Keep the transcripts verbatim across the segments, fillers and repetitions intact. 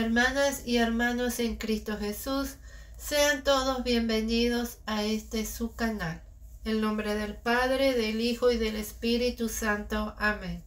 Hermanas y hermanos en Cristo Jesús, sean todos bienvenidos a este su canal. En nombre del Padre, del Hijo y del Espíritu Santo. Amén.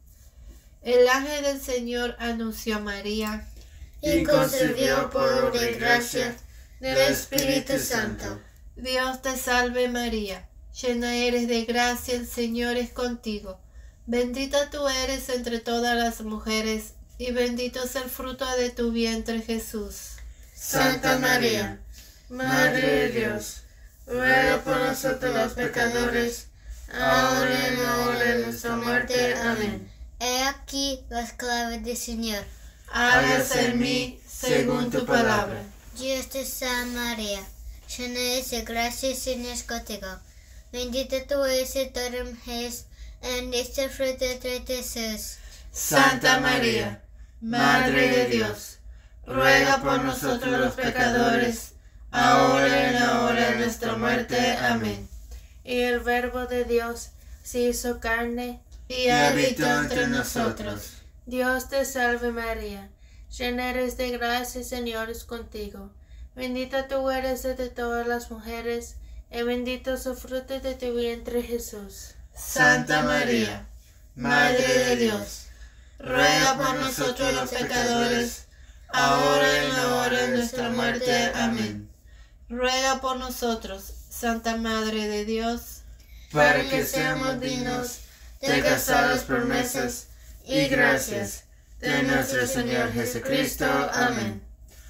El ángel del Señor anunció a María y concibió por obra y gracia del Espíritu Santo. Dios te salve María, llena eres de gracia, el Señor es contigo. Bendita tú eres entre todas las mujeres, y bendito es el fruto de tu vientre Jesús. Santa María, Madre de Dios, ruega por nosotros los pecadores, ahora y en la hora de nuestra muerte. Amén. He aquí las claves del Señor. Hágase en mí según tu palabra. Dios te salve María, llena eres de gracia, el Señor es contigo. Bendita tú eres entre todas las mujeres, y bendito el fruto de tu Jesús. Santa María, Madre de Dios, ruega por nosotros los pecadores, ahora y en la hora de nuestra muerte. Amén. Y el Verbo de Dios se hizo carne y habitó entre nosotros. Dios te salve María, llena eres de gracia, el Señor es contigo. Bendita tú eres entre todas las mujeres, y bendito es el fruto de tu vientre Jesús. Santa María, Madre de Dios, ruega por nosotros los pecadores, ahora y en la hora de nuestra muerte. Amén. Ruega por nosotros, Santa Madre de Dios, para que seamos dignos de alcanzar las promesas y gracias de nuestro Señor Jesucristo. Amén.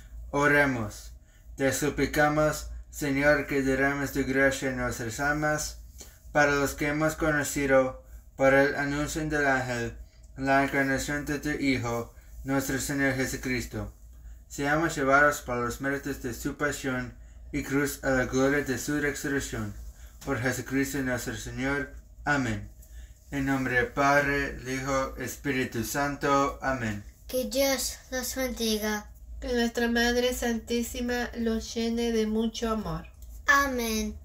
Oremos. Te suplicamos, Señor, que derrames tu gracia en nuestras almas, para los que hemos conocido, por el anuncio del ángel, la encarnación de tu Hijo, nuestro Señor Jesucristo. Seamos llevados por los méritos de su pasión y cruz a la gloria de su resurrección. Por Jesucristo nuestro Señor. Amén. En nombre del Padre, del Hijo, Espíritu Santo. Amén. Que Dios los bendiga. Que nuestra Madre Santísima los llene de mucho amor. Amén.